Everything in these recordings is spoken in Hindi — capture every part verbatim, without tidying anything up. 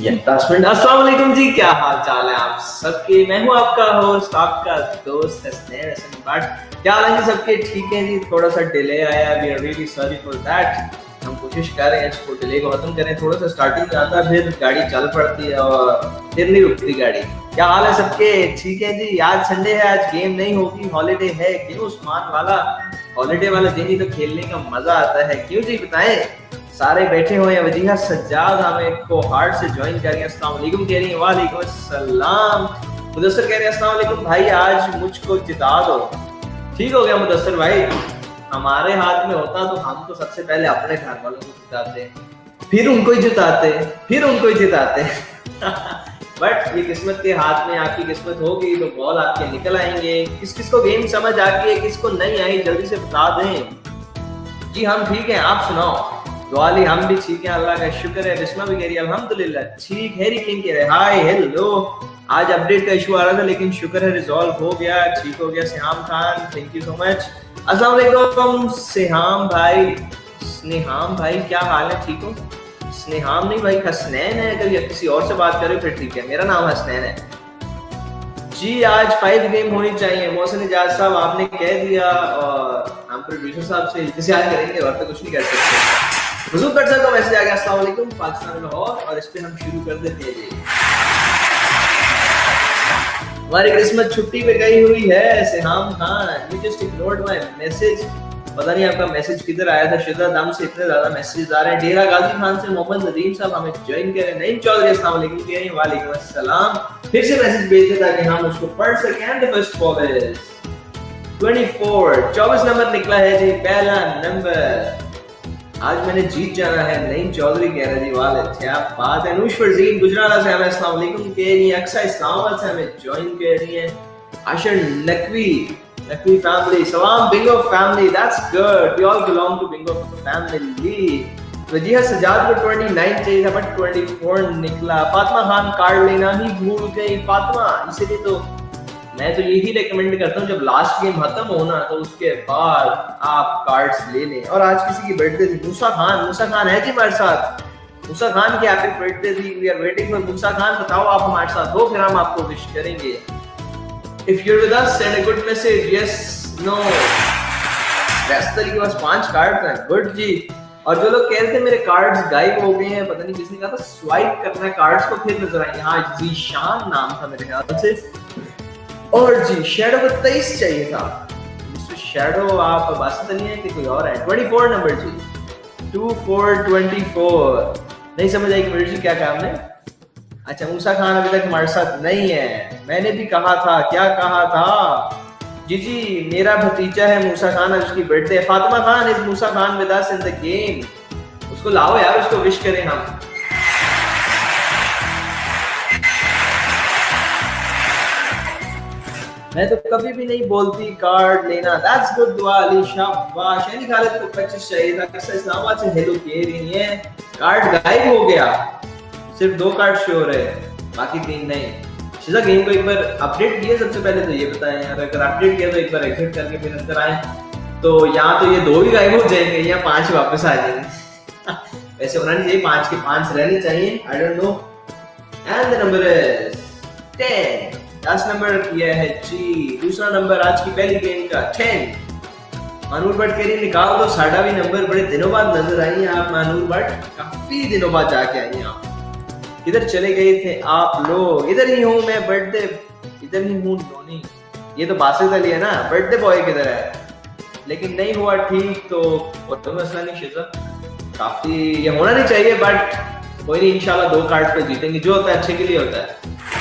दस मिनट। अस्सलाम वालेकुम जी, क्या हाल चाल है आप सबके। मैं हूं आपका होस्ट, आपका दोस्त हसन बट। क्या हाल है जी सबके? ठीक है जी, थोड़ा सा डिले आया, we are really sorry for that. हम कोशिश कर रहे हैं इसको डिले को खत्म करें। थोड़ा सा स्टार्टिंग में आता है, फिर गाड़ी चल पड़ती है और फिर नहीं रुकती गाड़ी। क्या हाल है सबके? ठीक है जी। आज संडे है, आज गेम नहीं होगी, हॉलीडे है। क्यों उस्मान वाला? हॉलीडे वाले दिन ही तो खेलने का मजा आता है, क्यों जी बताएं। सारे बैठे हुए हैं। वजीहा सज्जाद हमें को हार्ट से ज्वाइन कर रही है, अस्सलाम वालेकुम कह रही है। वालेकुम अस्सलाम। मुदस्सर कह रहे हैं अस्सलाम वालेकुम भाई, आज मुझको जिता दो। ठीक हो गया मुदस्सर भाई, हमारे हाथ में होता तो हम तो सबसे पहले अपने घर वालों को जिताते, फिर उनको ही जिताते, फिर उनको ही जिताते। बट ये किस्मत के हाथ में, आपकी किस्मत होगी तो बॉल आपके निकल आएंगे। किस किस को गेम समझ आ गई है, किसको नहीं आई, जल्दी से बता दें। जी हम ठीक हैं, आप सुनाओ। दुआली हम भी ठीक है, अल्लाह का शुक्र है। बिस्मा भी कह रही है अल्हम्दुलिल्लाह ठीक है। किंग कह रहे हाय हेलो। आज अपडेट का इशू आ रहा था लेकिन शुक्र है रिजॉल्व हो गया, ठीक हो गया। Siham Khan thank you so much. अस्सलाम वालेकुम सिहाम भाई। स्नेहाम भाई क्या हाल है, ठीक हो? स्नेहाम नहीं भाई, हसनैन है। अगर या किसी और से बात करें फिर ठीक है, मेरा नाम हसनैन है जी। आज फाइव गेम होनी चाहिए मोहसिन इजाज साहब, आपने कह दिया और हम प्रोड्यूसर साहब से इंतजार करेंगे और तो कुछ नहीं कर सकते। हुजूर कर सकता हूं, मैसेज आ गया अस्सलाम वालेकुम पाकिस्तान लाहौर, और इस पे हम शुरू कर देते हैं जी। हमारी किस्मत छुट्टी पे गई हुई है Siham Khan. You just ignored my message. पता नहीं आपका मैसेज किधर आया था, शिद्दा दम से इतने ज्यादा मैसेज आ रहे हैं। डेरा गाजी खान से मोहम्मद नदीम साहब हमें ज्वाइन कर रहे हैं। नईम चौधरी अस्सलाम वालेकुम कह रहे हैं। वालेकुम अस्सलाम। फिर से मैसेज भेज दें ताकि हम उसको पढ़ सकें। द फर्स्ट बॉल इज चौबीस, चौबीस नंबर निकला है जी, पहला नंबर। आज मैंने जीत जाना है, नईम चौधरी कह रहे जी। वाले क्या बात है। नूश फरजीन गुजरात से हमें अस्सलाम वालेकुम कह रही है। अक्सा इस्लामाबाद से हमें ज्वाइन कर रही है। आशर नकवी, नकवी फैमिली, सलाम bingo family, that's good, we all belong to bingo family. Wajiha Sajjad को उनतीस चाहिए था बट चौबीस निकला। फातिमा खान कार्ड लेना ही भूल गई फातिमा, इसीलिए तो मैं तो यही रेकमेंड करता हूँ जब लास्ट गेम खत्म हो ना तो उसके बाद आप कार्ड्स ले लें। और आज किसी की बर्थडे थी, मूसा खान। मूसा खान है जी हमारे साथ। मूसा खान की हैप्पी बर्थडे थी, we are waiting for Musa Khan. बताओ आप हमारे साथ हो, फिर हम आपको विश करेंगे। If you are with us send a good message, yes no. रेस्टर के पास पांच कार्ड्स हैं, गुड जी। और जो लोग कह रहे थे मेरे कार्ड्स गायब हो गए हैं, पता नहीं किसने कहा था स्वाइप करना है कार्ड्स को फिर नजर आएंगे। हाँ जीशान नाम था मेरे ख्याल से। और जी शैडो को तेईस चाहिए था। मिस्टर शैडो आप बात नहीं है कि कोई और है। चौबीस नंबर जी, चौबीस चौबीस। नहीं समझ आई कि क्या कहा हमने। अच्छा मूसा खान अभी तक हमारे साथ नहीं है। मैंने भी कहा था, क्या कहा था जी जी, मेरा भतीजा है मूसा खान, उसकी birthday. Fatima Khan is Musa Khan with us in the game. उसको लाओ यार, उसको विश करें हम। मैं तो कभी भी नहीं बोलती कार्ड लेना। दैट्स गुड दुआ अली शाबाश। यानी खालिद को पच्चीस चाहिए था। किस इस्लामाबाद से हेलो कह रही है। कार्ड गायब हो गया, सिर्फ दो कार्ड शो हो रहे हैं, बाकी तीन नहीं। शिजा गेम को एक बार अपडेट किया सबसे पहले तो ये बताएं यार। अगर अपडेट किया तो एक बार एग्जिट करके फिर अंदर आए तो यहाँ तो ये दो भी गायब हो जाएंगे या पांच वापस आ जाएंगे। वैसे होना नहीं चाहिए, पांच के पांच रहने चाहिए। I don't know. And the number is ten. दस नंबर किया है जी। दूसरा नंबर आज की पहली गेम का टेन। मानूर भट्ट कह रही निकाल दो साडा भी नंबर। बड़े दिनों बाद नजर आई हैं आप मानूर भट्ट, काफी दिनों बाद जाके आई हैं आप। किधर चले गए थे आप लोग? इधर ही हूँ मैं, बर्थडे इधर ही हूँ नोनी। ये तो बासित अली है ना, बर्थडे बॉय किधर है? लेकिन नहीं हुआ ठीक तो तो मसला नहीं शिजा, काफी ये होना नहीं चाहिए बट कोई नहीं, इंशाल्लाह दो कार्ड पे जीतेंगे। जो होता है अच्छे के लिए होता है।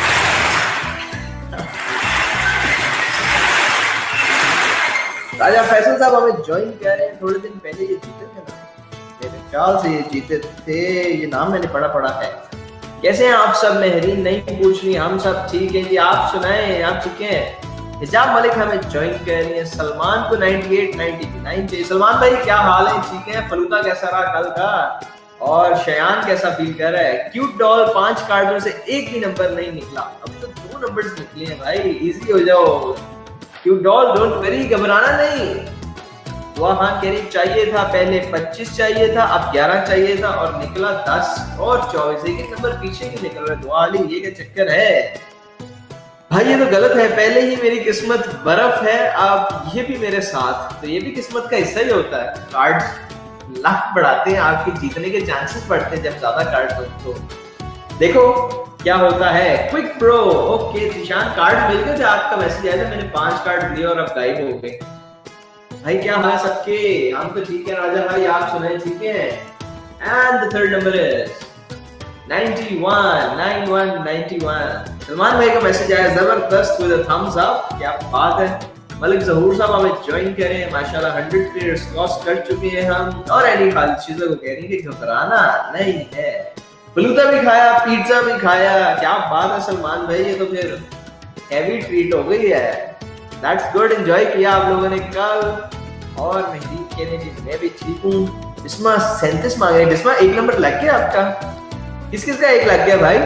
राजा फैसल साहब हमें ज्वाइन कर रहे हैं। थोड़े दिन पहले ये जीते थे ना, मेरे ख्याल से ये जीते थे, ये नाम मैंने पढ़ा पढ़ा है। कैसे हैं आप सब? मेहरीन नहीं पूछ रही, हम सब ठीक हैं जी। आप सुनाएं, आप ठीक हैं? हिजाब मलिक हमें ज्वाइन कर रही है। सलमान को अट्ठानवे, निन्यानवे चाहिए। सलमान भाई क्या हाल है, ठीक है? फलूदा कैसा रहा कल का? और शयान कैसा फील कर रहा है? क्यूट डॉल पांच कार्ड में से एक भी नंबर नहीं निकला। अब तो दो नंबर्स निकले हैं भाई, इजी हो जाओ। क्यूट डॉल डोंट वेरी, घबराना नहीं। दुआ खान कह रही चाहिए था पहले पच्चीस चाहिए था, अब ग्यारह चाहिए था और निकला दस और चौबीस, एक नंबर पीछे ही निकल रहा है। दुआ अली ये क्या चक्कर है भाई, ये तो गलत है। पहले ही मेरी किस्मत बर्फ है, अब ये भी मेरे साथ, तो ये भी किस्मत का हिस्सा ही होता है। कार्ड लाख बढ़ाते हैं, आपके जीतने के चांसेस बढ़ते हैं जब ज्यादा कार्ड हो तो। देखो क्या होता है। क्विक प्रो ओके निशान कार्ड मिल गए थे, आपका मैसेज आया था, मैंने पांच कार्ड लिए और अब गायब हो गए। भाई क्या हाल है सबके? हम तो ठीक है राजा भाई, आप सुनाए ठीक है? And the third number is ninety one nine one ninety one. Salman भाई का मैसेज आया जबरदस्त विद अ थम्स अप, क्या बात है। मलिक जहूर साहब हमें ज्वाइन करें, माशाल्लाह हंड्रेड प्लेयर्स क्रॉस कर चुके हैं हम। और एनी खाली चीजों को कह रही है कि घबराना नहीं है। फलूदा भी खाया, पिज्जा भी खाया, क्या बात है सलमान भाई, ये तो फिर हैवी ट्रीट हो गई है। दैट्स गुड, एंजॉय किया आप लोगों ने कल। और मेहदीन कहने जी मैं भी ठीक हूँ। बिस्मा सैंतीस मांग रहे, बिस्मा एक नंबर लग गया आपका, किस किस का एक लग गया भाई?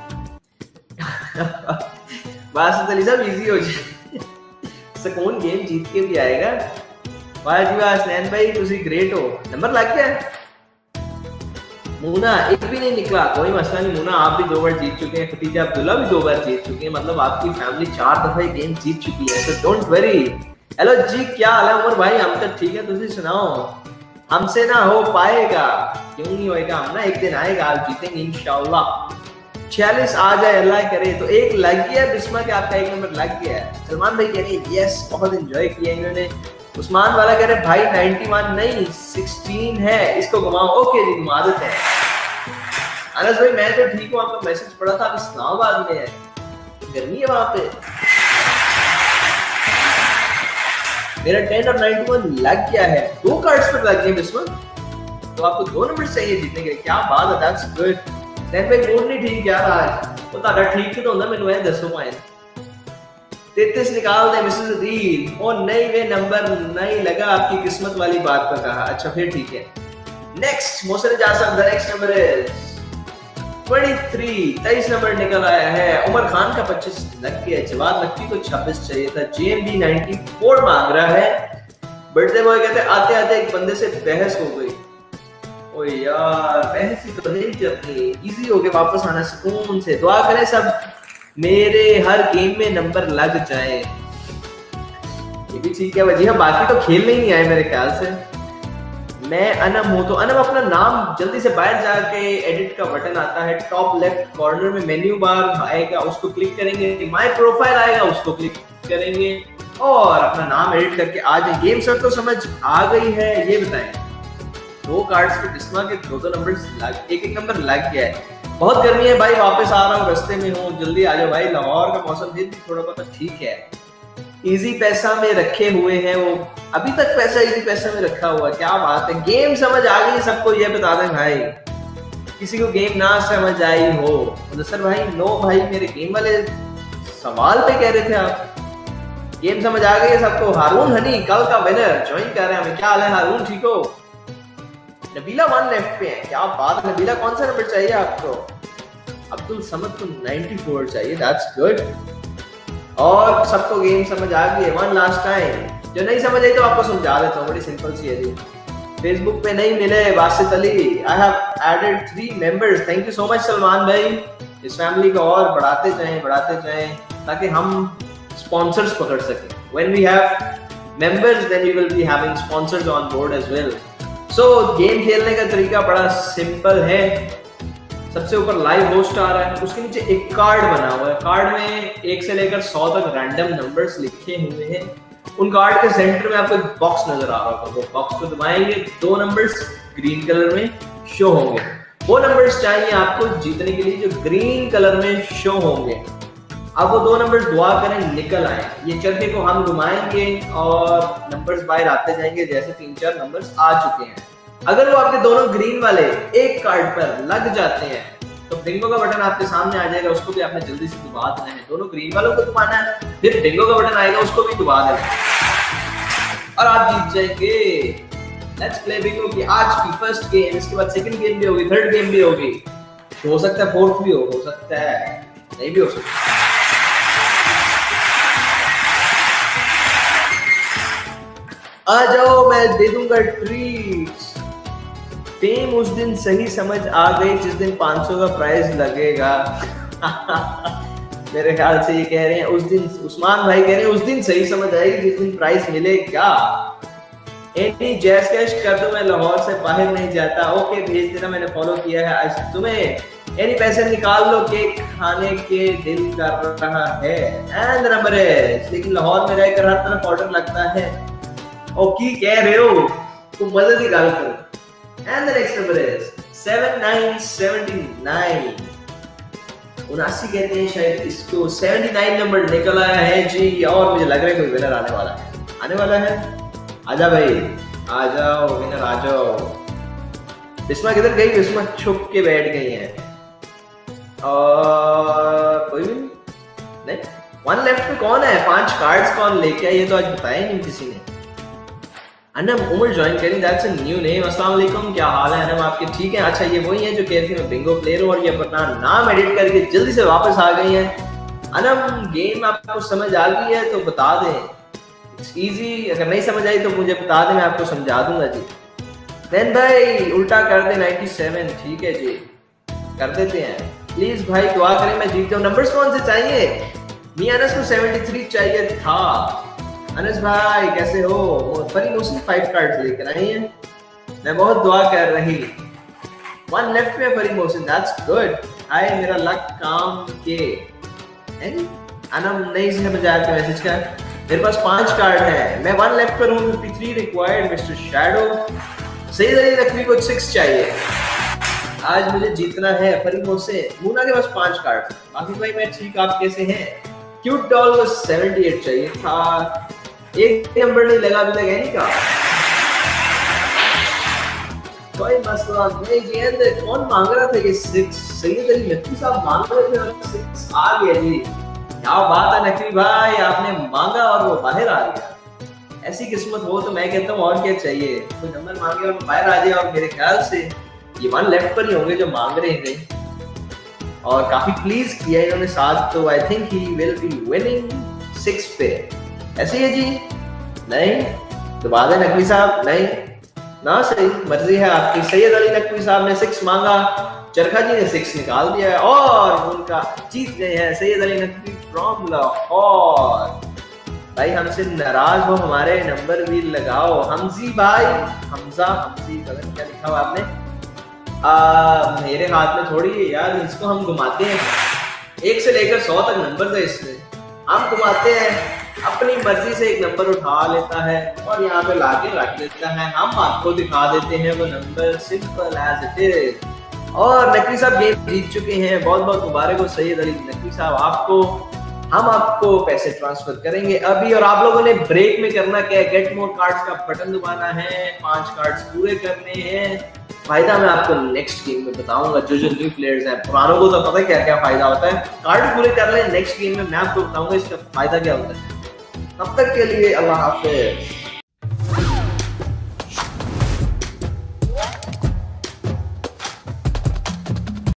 बात अली साहब इजी हो जाए, सुकून गेम जीत के भी आएगा। वाह जी वाह स्नैन भाई तुसी ग्रेट हो, नंबर लग गया। मूना एक भी नहीं निकला, कोई मसला नहीं मूना, आप भी दो बार जीत चुके हैं, खतीजा अब्दुल्ला भी दो बार जीत चुके हैं, मतलब आपकी फैमिली चार दफा ये गेम जीत चुकी है, सो डोंट वरी। हेलो जी क्या हाल है उमर भाई? हम तो ठीक है, तुसी सुनाओ। हमसे ना हो पाएगा, क्यों नहीं होएगा, हम ना एक दिन आएगा, आप जीतेंगे इंशाल्लाह। छियालीस आ जाए अल्लाह करे। तो एक लग गया बिस्मा के, आपका एक नंबर लग गया है। सलमान भाई कह रहे हैं यस बहुत एंजॉय किया इन्होंने। उस्मान वाला कह रहे भाई नाइंटी वन नहीं सिक्सटीन है, इसको घुमाओ। ओके जी घुमा देते हैं। अनस भाई मैं तो ठीक हूँ, आपका मैसेज पढ़ा था, आप इस्लामाबाद में है, गर्मी है वहां पे। मेरा टेन और नाइंटी वन लग गया है, दो कार्ड्स पर लग गए बिस्मा, तो आपको दो नंबर चाहिए जीतने के लिए, क्या बात है, दैट्स गुड। सैन भाई मूड नहीं ठीक यार आज, तो ताड़ा ठीक ही तो होंदा, मैनू ए दसो भाई। तैंतीस निकाल दे मिसेस अदील। ओ नहीं वे नंबर नहीं लगा, आपकी किस्मत वाली बात पर कहा। अच्छा फिर ठीक है। Next Mohsin Jasam, the next number is तेईस, तेईस नंबर निकल आया है। उमर खान का पच्चीस लग गया, जवाब नकवी को छब्बीस चाहिए था। जेएमबी चौरानवे मांग रहा है। बर्थडे बॉय कहते आते आते एक बंदे से बहस हो गई। ओ यार बहस ही तो नहीं करनी, इजी हो के वापस आना सुकून से। दुआ करें सब मेरे हर गेम में नंबर लग जाए, ये भी ठीक है वजीहा, बाकी तो खेलने ही नहीं आए मेरे ख्याल से। मैं अनम हूं, तो अनम अपना नाम जल्दी से बाहर जाके एडिट का बटन आता है टॉप लेफ्ट कॉर्नर में, मेन्यू बार आएगा, उसको क्लिक करेंगे, माय प्रोफाइल आएगा, उसको क्लिक करेंगे और अपना नाम एडिट करके आ जाए। गेम सर तो समझ आ गई है, ये बताएं। दो कार्ड्स पे बिस्मा के दो दो नंबर लग, एक एक नंबर लग गया है। बहुत गर्मी है भाई, वापस आ रहा हूँ, रास्ते में हूँ, जल्दी आ जाओ भाई। लाहौर का मौसम भी थोड़ा बहुत ठीक है। इजी पैसा में रखे हुए हैं वो, अभी तक पैसा इजी पैसा में रखा हुआ है, क्या बात है। गेम समझ आ गई सबको, ये बता दें भाई, किसी को गेम ना समझ आई हो तो सर भाई नो भाई, मेरे गेम वाले सवाल पे कह रहे थे आप। गेम समझ आ गई है सबको। हारून हनी कल का विनर ज्वाइन कर रहे हैं हमें। क्या हाल है हारून, ठीक हो? नबीला वन लेफ्ट पे है, क्या बात है। नबीला कौन सा नंबर चाहिए आपको? अब्दुल समद को चौरानवे चाहिए, दैट्स गुड। और सबको गेम समझ आ गई है। वन लास्ट टाइम, जो नहीं समझ आई तो आपको समझा देता हूँ, बड़ी सिंपल सी है जी। फेसबुक पे नहीं मिले Wasit Ali, I have added three members, thank you so much Salman भाई। इस फैमिली को और बढ़ाते जाएं बढ़ाते जाएं ताकि हम स्पॉन्सर्स पकड़ सकें। When we have members then we will be having sponsors on board as well. So game खेलने का तरीका बड़ा सिंपल है। सबसे ऊपर लाइव होस्ट आ रहा है, उसके नीचे एक कार्ड बना हुआ है, कार्ड में एक से लेकर सौ तक रैंडम नंबर्स लिखे हुए हैं। उन कार्ड के सेंटर में आपको एक बॉक्स नजर आ रहा होगा, वो बॉक्स को दबाएंगे, दो नंबर्स ग्रीन कलर में शो होंगे। वो नंबर्स चाहिए आपको जीतने के लिए जो ग्रीन कलर में शो होंगे। अब वो दो नंबर्स दुआ करें निकल आए, ये चरखे को हम घुमाएंगे और नंबर्स बाहर आते जाएंगे, जैसे तीन चार नंबर्स आ चुके हैं। अगर वो आपके दोनों ग्रीन वाले एक कार्ड पर लग जाते हैं तो बिंगो का बटन आपके सामने आ जाएगा, उसको भी आपने जल्दी से दबा देना है। दोनों ग्रीन वालों को दबाना है, फिर बिंगो का बटन आएगा, उसको भी दबा देना है और आप जीत जाएंगे। लेट्स प्ले बिंगो की आज की फर्स्ट गेम, इसके बाद सेकंड गेम भी होगी, थर्ड गेम भी होगी, हो सकता है फोर्थ भी हो, हो सकता है नहीं भी हो सकता। आ जाओ मैं दे दूंगा ट्रीट्स। फेम उस दिन सही समझ आ गई जिस दिन पाँच सौ का प्राइस लगेगा। मेरे ख्याल से ये कह रहे हैं उस दिन, उस्मान भाई कह रहे हैं उस दिन सही समझ आएगी जिस दिन प्राइस मिलेगा। एनी जैस कैश कर दो, मैं लाहौर से बाहर नहीं जाता। ओके भेज देना, मैंने फॉलो किया है। आज तुम्हें एनी पैसे निकाल लो, केक खाने के दिल कर रहा है। एंड नंबर है, लेकिन लाहौर में रहकर हर तरफ ऑर्डर लगता है। ओ की कह रहे हो तुम, मदद ही गाल करो। And the next number is seven nine seven nine उनासी कहते हैं शायद इसको। उन्यासी नंबर निकल आया है जी, और मुझे लग रहा है कोई विनर आने वाला है, आने वाला है। आजा भाई आ जाओ विनर, आ जाओ। बिस्मा किधर गई? बिस्मा छुप के बैठ गई है। और कोई भी नहीं। वन लेफ्ट पे कौन है? पांच कार्ड्स कौन लेके आया? ये तो आज बताया नहीं किसी ने। अनम उमर ज्वाइन करें, दैट्स अ न्यू नेम। अस्सलाम वालेकुम, क्या हाल है अनम आपके? ठीक है। अच्छा ये वही है जो कह रही थी मैं बिंगो प्लेयर हूं और ये अपना नाम एडिट करके जल्दी से वापस आ गई हैं। अनम गेम आपको समझ आ गई है तो बता दें, इट्स इजी। अगर नहीं समझ आई तो मुझे बता दें, मैं आपको समझा दूंगा जी। देन भाई उल्टा कर दे सत्तानवे, ठीक है जी कर देते हैं। प्लीज भाई दुआ करें मैं जीत जाऊं। नंबर्स कौन से चाहिए? मियां अनस को तिहत्तर चाहिए था। अनस भाई कैसे हो? फरी मुस्लिम फाइव कार्ड्स लेकर आई हैं, मैं बहुत दुआ कर रही। वन लेफ्ट में फरी मोहसिन, दैट्स गुड। हाय मेरा लक काम के। अनम नहीं समझ आया आपका मैसेज का। मेरे पास पांच कार्ड है, मैं वन लेफ्ट पर हूँ। तिरेपन required mister shadow. Saeed Ali Naqvi को सिक्स चाहिए। आज मुझे जीतना है। फरी मोहसिन मूना के पास पांच कार्ड। बाकी भाई मैं ठीक, आप कैसे हैं? क्यूट डॉल को अठहत्तर चाहिए था, एक नंबर नहीं लगा, अभी तक है नहीं का कोई मसला नहीं जी। अंदर कौन मांग रहा था ये सिक्स? सैयद अली नकवी साहब मांग रहे थे और सिक्स आ गया जी। क्या बात है नकवी भाई, आपने मांगा और वो बाहर आ गया। ऐसी किस्मत हो तो मैं कहता हूँ और क्या चाहिए। कोई नंबर मांगे और बाहर आ जाए। और मेरे ख्याल से ये वन लेफ्ट पर ही होंगे जो मांग रहे थे, और काफी प्लीज किया इन्होंने साथ, तो I think he will be winning six पे। ऐसे ही है जी? नहीं तो बाद है नकवी साहब, नहीं ना, सही मर्जी है आपकी। सैयद अली नकवी साहब ने सिक्स मांगा, चरखा जी ने सिक्स निकाल दिया है और उनका जीत गए हैं सैयद अली नकवी फ्रॉम लाहौर। भाई हमसे नाराज हो, हमारे नंबर भी लगाओ। हमजी भाई, हमजा हमजी पता नहीं क्या लिखा हुआ आपने। आ, मेरे हाथ में थोड़ी है यार, इसको हम घुमाते हैं। एक से लेकर सौ तक नंबर है इसमें, हम घुमाते हैं। अपनी मर्जी से एक नंबर उठा लेता है और यहाँ पे लाके रख देता है। हम आपको दिखा देते हैं वो number, simple as it is. और नकवी साहब गेम जीत चुके हैं, बहुत बहुत मुबारक हो सैयद अली नकवी साहब आपको। हम आपको पैसे ट्रांसफर करेंगे अभी, और आप लोगों ने ब्रेक में करना क्या है, गेट मोर कार्ड्स का बटन दबाना है, पांच कार्ड्स पूरे करने हैं। फायदा मैं आपको नेक्स्ट गेम में बताऊंगा। जो जो न्यू प्लेयर्स हैं, पुरानों को तो पता है क्या क्या फायदा होता है। कार्ड पूरे कर ले, नेक्स्ट गेम में मैं आपको बताऊंगा इसका फायदा क्या होता है। तब तक के लिए अल्लाह हाफिज।